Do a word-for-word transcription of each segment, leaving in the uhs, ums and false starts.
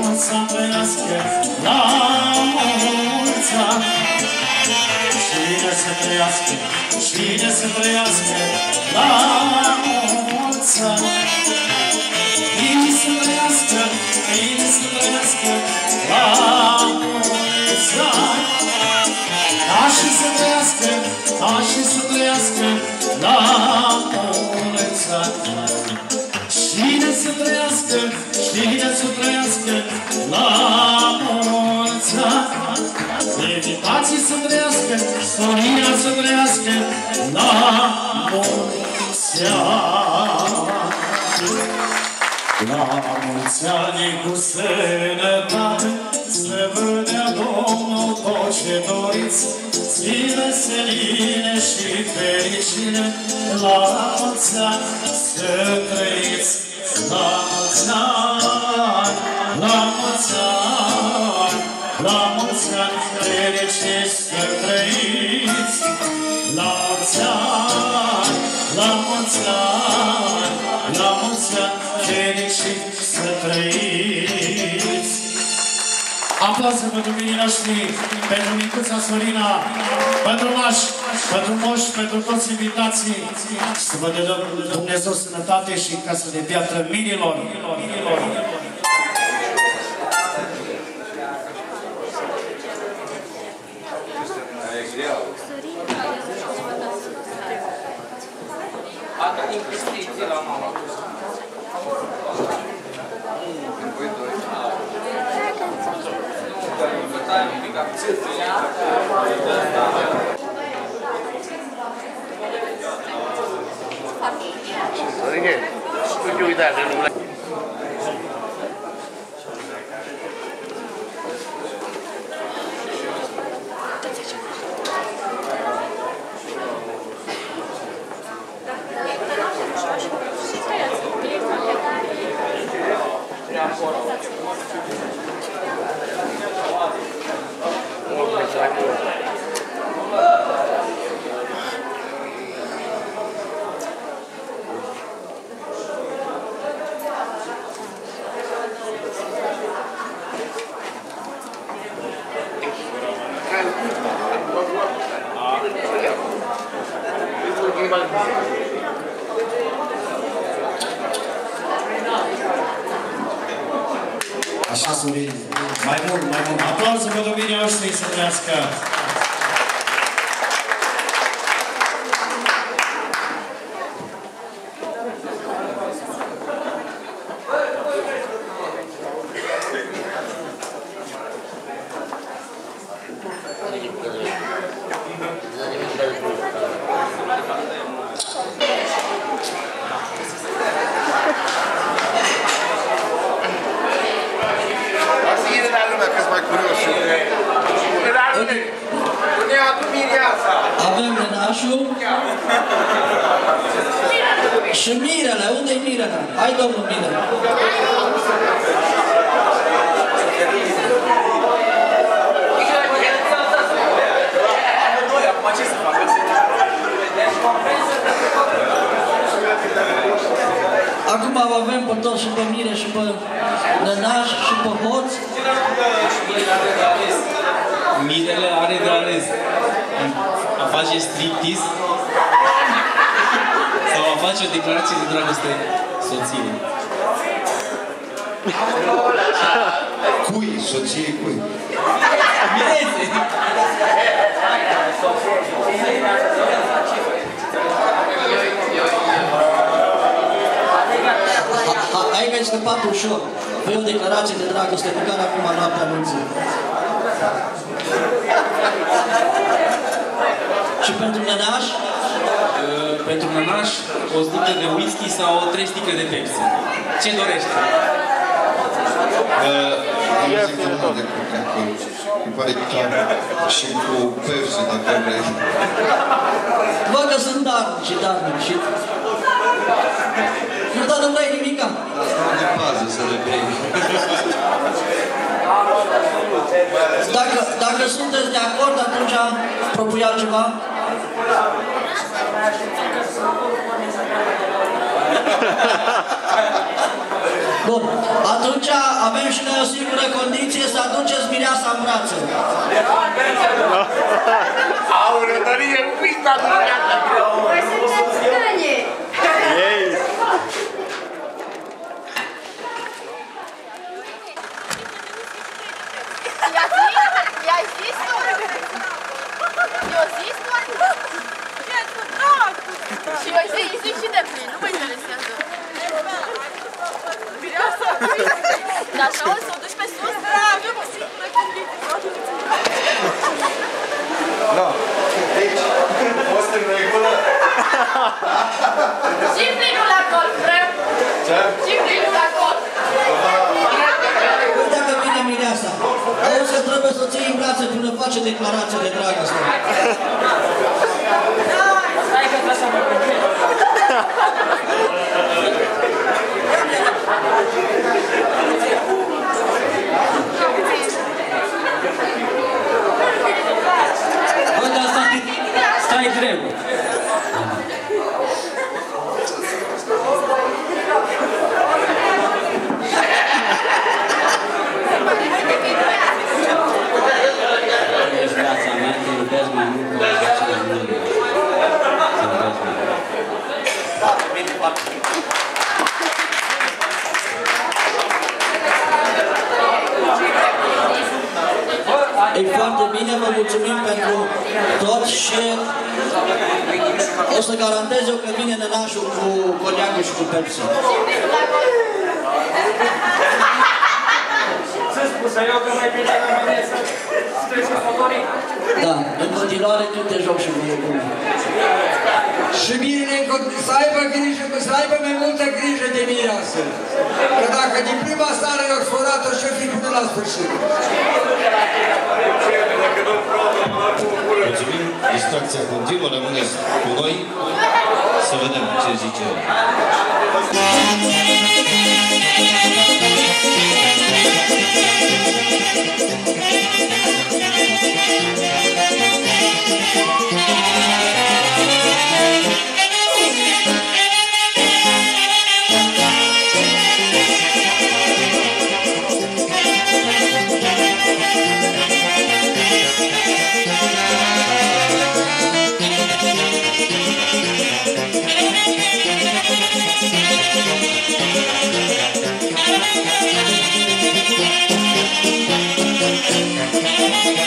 mulți ani trăiască, la mulți ani. Cine să trăiască, cine să trăiască, la mulți ani. Cine să trăiască, cine să trăiască, la mulți ani. Așa să trăiască, așa să trăiască, la mulți ani. Cine să trăiască, cine să trăiască, la mulți ani. Evitații să trăiască, Sonia să trăiască, la mulți ani. La mulți ani cu sănătate, să vă dea Domnul tot ce doriți, zi veseline și fericire, la mulți ani să trăiți, la mulți ani, la mulți ani, la mulți ani fericiți să trăiți, la mulți ani, la mulți ani, la mulți ani fericiți să trăiți. Aplauze pentru mine noștri, pentru micuța Sorina, pentru nași, pentru moși, pentru toți invitații. Să vă dea Dumnezeu sănătate și casă de piatră minilor. Asta investiții la mama. Adică, nu te uita că nu... Așa, Sorin, mai mult, mai mult. Aplauze pentru mine noștri să trăiască. Avem Renașul și Mirele. Unde-i Mirele? Hai, domnul Mirele. Acum avem pe toți și pe Mire și pe Nănaș și pe Hoț. Mirele are de ales a face striptease sau a face o declarație de dragoste soției. Cui? Soției cui? Mireze! Aici este scăpat ușor. Fă o declarație de dragoste pe care acum noaptea anunțim. Și pentru Nănaș? Uh, pentru Nănaș, o sticlă de whisky sau trei sticle de Pepsi. Ce dorește? Eu zic că nu de Coca-Cola. Îmi pare chiar și cu Pepsi, dacă vrei. Văd că sunt darnici, darnici. Nu, dar nu vrei nimica. Asta de pază să le bei. Dacă, dacă sunteți de acord, atunci propui altceva? Bun. Atunci avem și noi o singură Maria, un pic la dumiată. Mai sunt stănie. Ei! I-ai zis tu? I-o zis tu? Și eu zic, zic și de plin, nu mă interesează. Dar așa o să o duci pe sus? Eu mă singură când vine. Da. Deci, fost în regulă. Și plinul la golf, vrem. Ce? Și plinul la golf. Uite că vine mireasa. Auzi că trebuie să o ții în brațe până face declarație de dragoste. Hai că trebuie să mă gândesc. Bă, dar stai, stai greu. Ești viața mea, te iubesc mai mult ca orice de mine. Te iubesc mai mult. E foarte bine, vă mulțumim pentru tot și o să garantez eu că vine nănașul cu coniacul și cu Pepsi. Ce spusă eu că mai bine la mine să strângi favorit? Da, în continuare tu te joci și voi bune. Și bine să aibă grijă, să aibă mai multă grijă de mireasă. Că dacă din prima stare i-au sforat-o și-o fi până la sfârșit. Mulțumim, distracția continuă, rămâneți cu noi să vedem ce zice el. Thank you.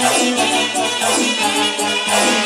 Thank you.